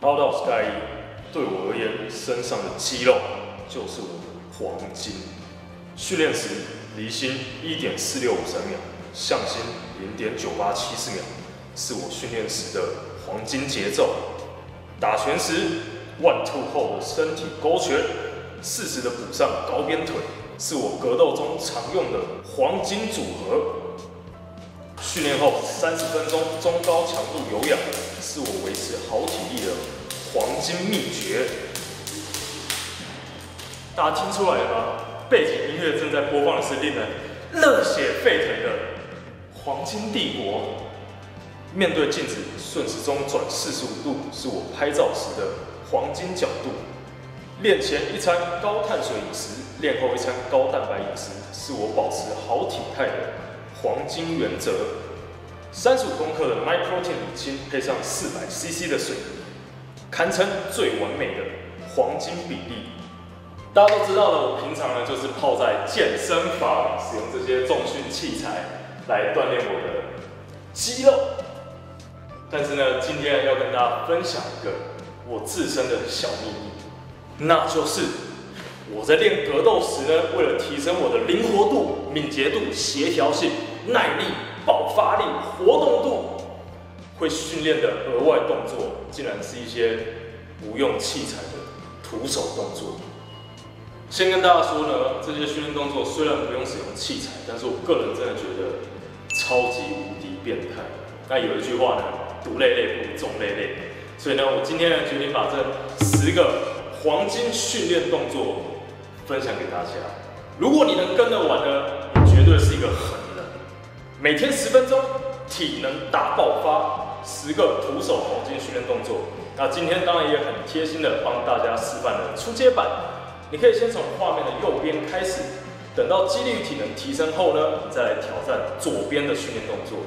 Hello，大家好，我是盖伊。对我而言，身上的肌肉就是我的黄金。训练时，离心1.4653秒，向心0.9874秒，是我训练时的黄金节奏。打拳时，1 2后的身体勾拳，适时的补上高边腿，是我格斗中常用的黄金组合。训练后30分钟中高强度有氧，是我维持好体力的黄金秘诀。大家听出来了吗？背景音乐正在播放的是令人热血沸腾的《黄金帝国》。面对镜子顺时钟转45度，是我拍照时的黄金角度。练前一餐高碳水饮食，练后一餐高蛋白饮食，是我保持好体态的黄金原则。35公克的 MyProtein 乳清配上400cc 的水，堪称最完美的黄金比例。大家都知道了，我平常呢就是泡在健身房，使用这些重训器材来锻炼我的肌肉。但是呢，今天要跟大家分享一个我自身的小秘密，那就是我在练格斗时呢，为了提升我的灵活度、敏捷度、协调性、耐力、爆发力、活动度，会训练的额外动作，竟然是一些不用器材的徒手动作。先跟大家说呢，这些训练动作虽然不用使用器材，但是我个人真的觉得超级无敌变态。那有一句话呢，独累累不如众累累，所以呢，我今天呢决定把这10个黄金训练动作分享给大家。如果你能跟得完呢，你绝对是一个狠人。每天10分钟，体能大爆发，10个徒手黄金训练动作。那今天当然也很贴心的帮大家示范了初阶版。你可以先从画面的右边开始，等到肌力与体能提升后呢，你再来挑战左边的训练动作。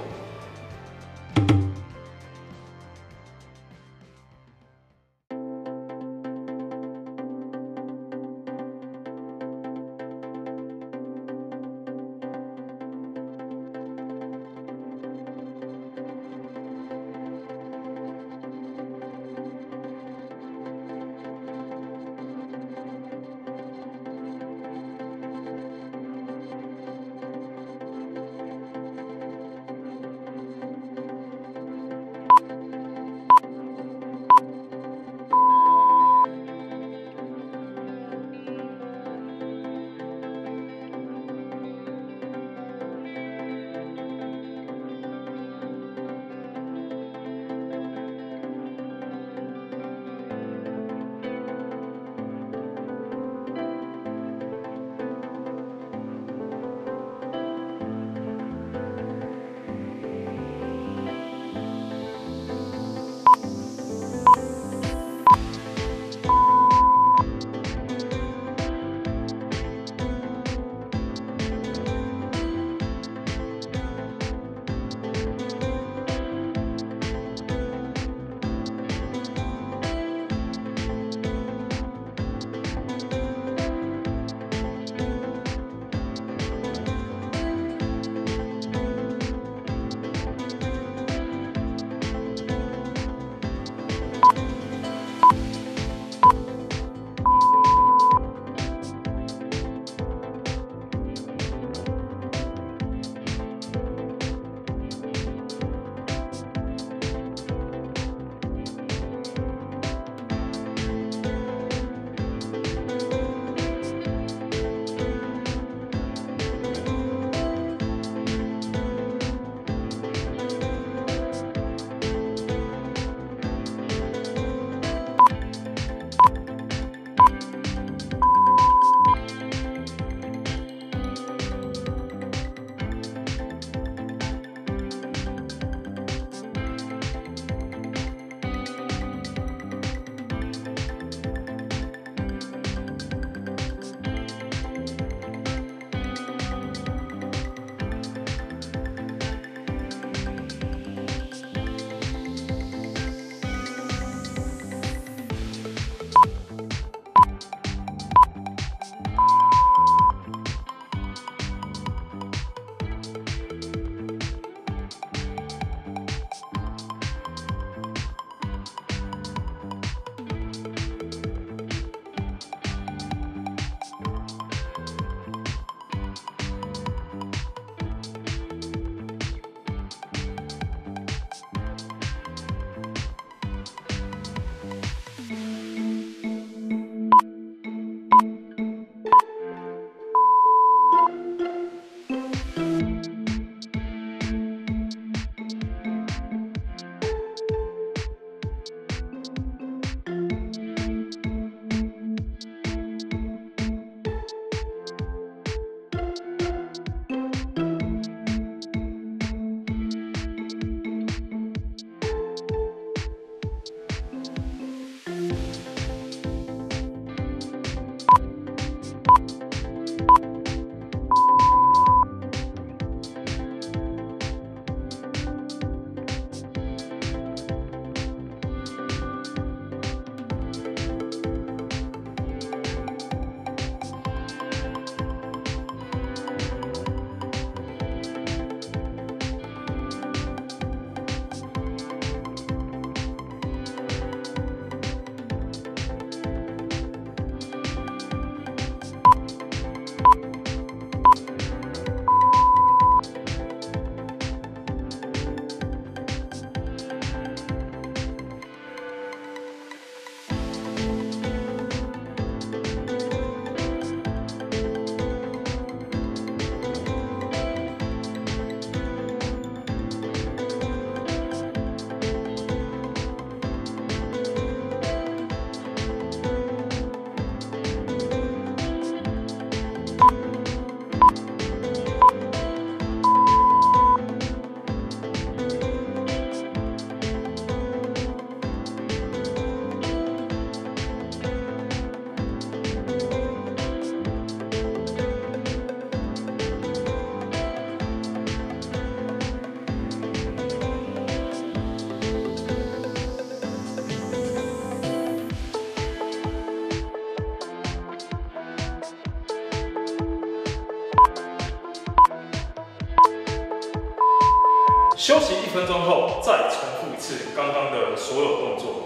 休息1分钟后，再重复一次刚刚的所有动作。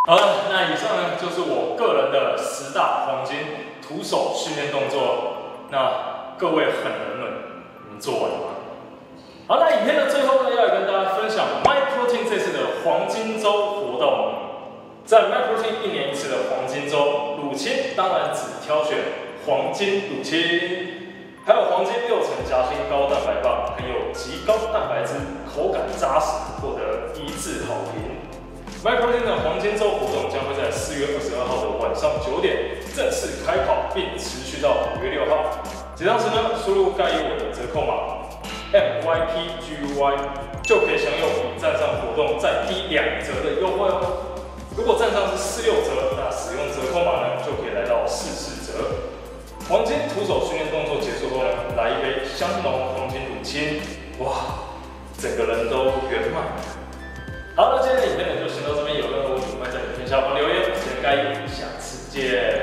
好了，那以上呢就是我个人的10大黄金徒手训练动作。那各位狠人们，你们做完了吗？好，那影片的最后呢，要来跟大家分享 MyProtein 这次的黄金周活动。在 MyProtein 1年1次的黄金周，乳清当然只挑选黄金乳清，还有黄金6层夹心高蛋白棒，很有极高蛋白质，口感扎实，获得一致好评。MyProtein 的黄金周活动将会在4月22号的晚上9点正式开跑，并持续到5月6号。结账时呢，输入盖伊我的折扣码 MYPGUY 就可以享有比站上活动再低2折的优惠哦。如果站上是46折，那使用折扣码呢，就可以来到44折。黄金徒手训练动作结束后呢，来一杯香浓黄金乳清，哇，整个人都圆满了。好，那今天的影片呢就先到这边，有任何问题欢迎在影片下方留言。我是盖伊，下次见。